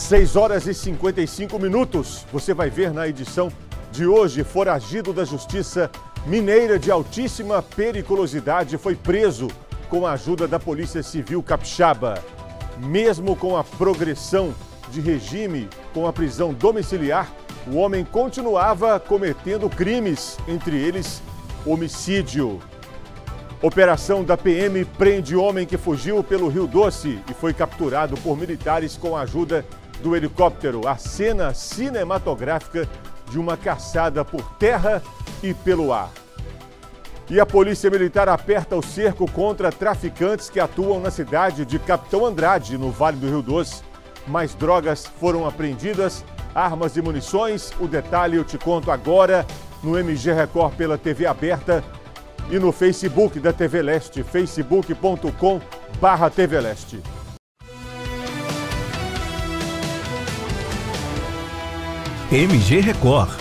6 horas e 55 minutos. Você vai ver na edição de hoje: foragido da Justiça Mineira de altíssima periculosidade foi preso com a ajuda da Polícia Civil Capixaba. Mesmo com a progressão de regime com a prisão domiciliar, o homem continuava cometendo crimes, entre eles homicídio. Operação da PM prende homem que fugiu pelo Rio Doce e foi capturado por militares com a ajuda do helicóptero. A cena cinematográfica de uma caçada por terra e pelo ar. E a Polícia Militar aperta o cerco contra traficantes que atuam na cidade de Capitão Andrade, no Vale do Rio Doce. Mais drogas foram apreendidas, armas e munições. O detalhe eu te conto agora no MG Record pela TV aberta e no Facebook da TV Leste, facebook.com/TV Leste. MG Record.